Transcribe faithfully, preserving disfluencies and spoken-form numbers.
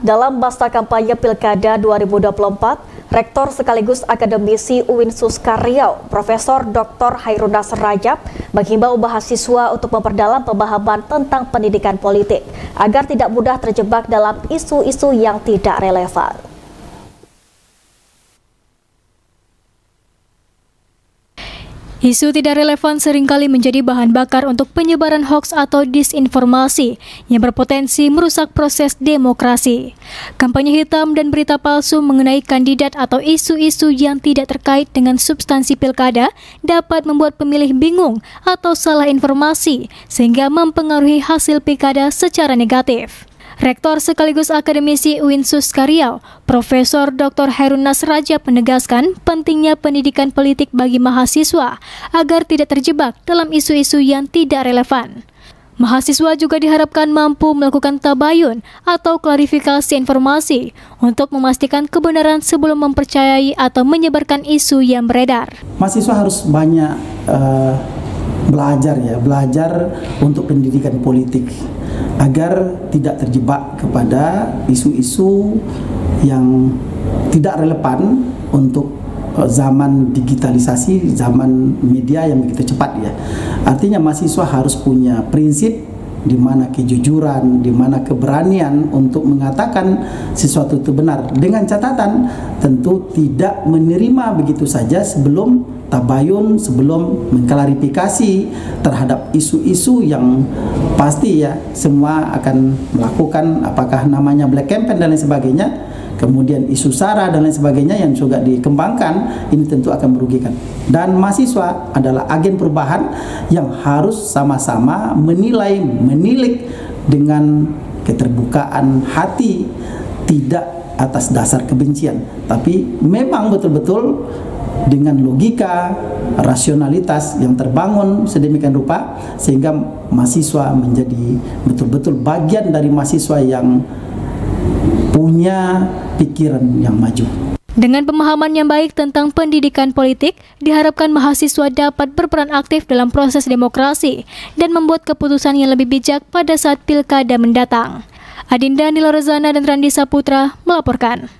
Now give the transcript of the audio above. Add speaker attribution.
Speaker 1: Dalam masa kampanye Pilkada dua ribu dua puluh empat, Rektor sekaligus akademisi U I N Suska Riau, Profesor Doktor Hairunnas Rajab, menghimbau mahasiswa untuk memperdalam pemahaman tentang pendidikan politik agar tidak mudah terjebak dalam isu-isu yang tidak relevan.
Speaker 2: Isu tidak relevan seringkali menjadi bahan bakar untuk penyebaran hoaks atau disinformasi yang berpotensi merusak proses demokrasi. Kampanye hitam dan berita palsu mengenai kandidat atau isu-isu yang tidak terkait dengan substansi pilkada dapat membuat pemilih bingung atau salah informasi sehingga mempengaruhi hasil pilkada secara negatif. Rektor sekaligus akademisi U I N Suska Riau, Profesor Doktor Hairunnas Rajab menegaskan pentingnya pendidikan politik bagi mahasiswa agar tidak terjebak dalam isu-isu yang tidak relevan. Mahasiswa juga diharapkan mampu melakukan tabayun atau klarifikasi informasi untuk memastikan kebenaran sebelum mempercayai atau menyebarkan isu yang beredar.
Speaker 3: Mahasiswa harus banyak uh, belajar ya, belajar untuk pendidikan politik agar tidak terjebak kepada isu-isu yang tidak relevan untuk zaman digitalisasi, zaman media yang begitu cepat ya. Artinya mahasiswa harus punya prinsip di mana kejujuran, di mana keberanian untuk mengatakan sesuatu itu benar, dengan catatan tentu tidak menerima begitu saja sebelum tabayun, sebelum mengklarifikasi terhadap isu-isu yang pasti ya semua akan melakukan, apakah namanya black campaign dan lain sebagainya, kemudian isu SARA dan lain sebagainya yang juga dikembangkan, ini tentu akan merugikan. Dan mahasiswa adalah agen perubahan yang harus sama-sama menilai, menilik dengan keterbukaan hati, tidak atas dasar kebencian, tapi memang betul-betul dengan logika, rasionalitas yang terbangun sedemikian rupa sehingga mahasiswa menjadi betul-betul bagian dari mahasiswa yang punya pikiran yang maju.
Speaker 2: Dengan pemahaman yang baik tentang pendidikan politik, diharapkan mahasiswa dapat berperan aktif dalam proses demokrasi dan membuat keputusan yang lebih bijak pada saat pilkada mendatang. Adinda Nila Rozana dan Randi Saputra melaporkan.